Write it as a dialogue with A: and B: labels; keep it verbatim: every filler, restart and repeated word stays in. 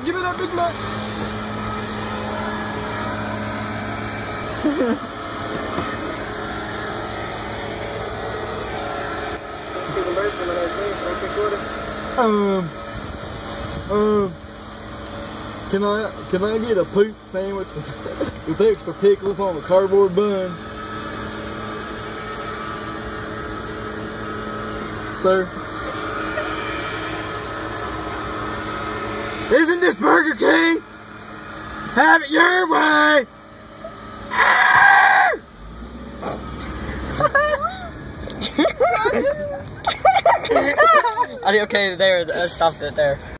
A: Give me that Big Mac. um, um, can I can I get a poop sandwich with, with extra pickles on a cardboard bun, sir? Isn't this Burger King? Have it your way!
B: Are you okay there? I stopped it there.